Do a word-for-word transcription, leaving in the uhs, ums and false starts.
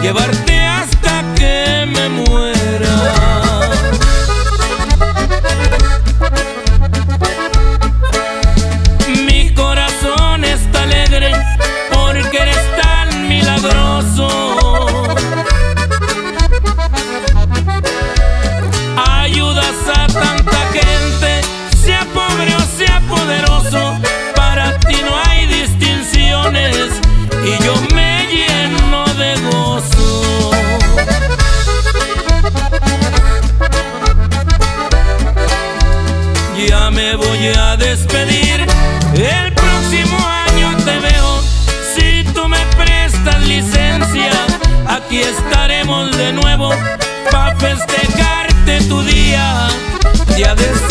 llevarte hasta que me muera. Mi corazón está alegre porque eres tan milagroso. Ayudas a tanta gente, sea pobre o sea poderoso. Para ti no hay distinciones y yo me lleno de gozo. Ya me voy a despedir, el próximo año te veo. Si tú me prestas licencia, aquí estaremos de nuevo pa' festejarte tu día, día de